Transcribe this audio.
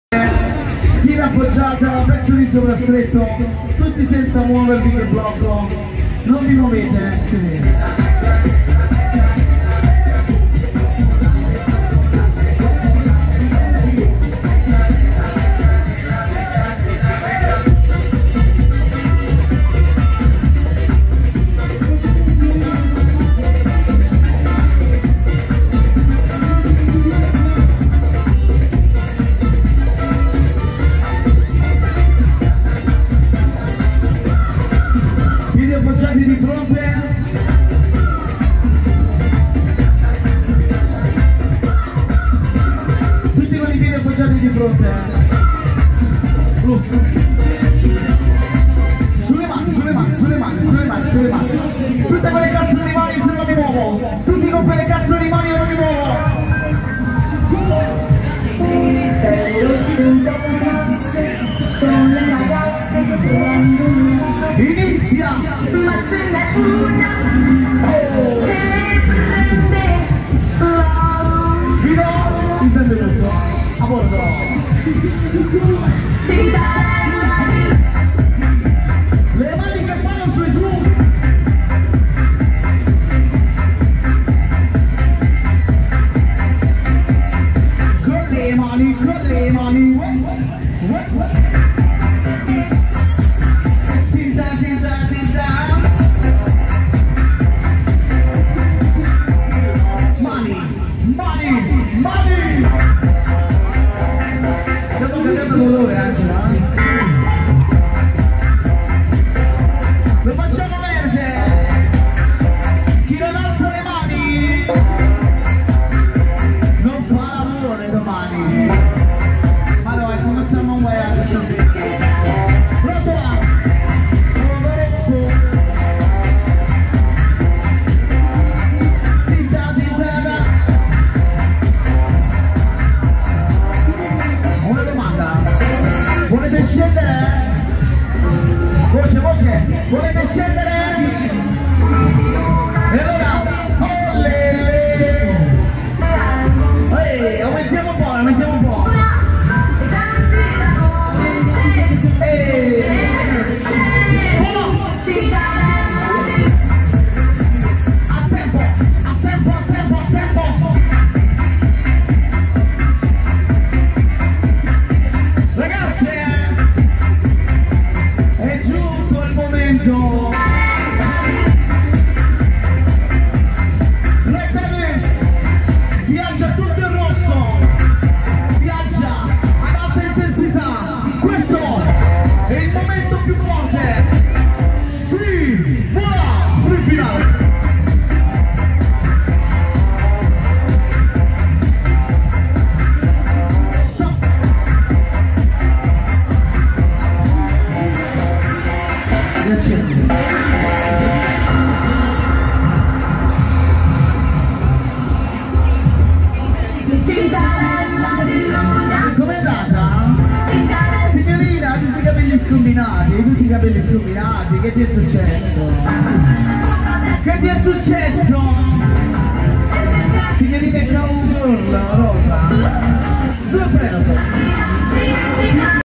Schiena appoggiata, pezzo di sovrastretto, tutti senza muovervi che blocco, non vi muovete, così. Appoggiati di fronte, tutti con i piedi appoggiati di fronte, sulle mani, sulle mani, sulle mani, sulle mani, sulle mani, tutte quelle cazzo di mani se non mi muovo, tutti con quelle cazzo di mani e non mi muovo. Sono le ragazze che prendono. Inizia! Ma ce n'è una che prende vi do il benvenuto a bordo. Le mani che fanno su e giù. Con le mani, con le mani. Lo facciamo verde. Chi non alza le mani non fa l'amore domani. Ma no, è come stiamo un bel adesso sì. Pronto là? Una domanda. Volete scendere? Voce, voce, volete scendere? E allora, aumentiamo un po', aumentiamo un po'. A tempo, a tempo, a tempo, a tempo. Ragazze, è giunto il momento. Red Devils viaggia tutto il rosso, viaggia ad alta intensità. Questo è il momento più forte. Sì, voilà, sprint finale. Com'è andata? Signorina, tutti i capelli scombinati, tutti i capelli scombinati, che ti è successo? Che ti è successo? Signorina, è cavolo,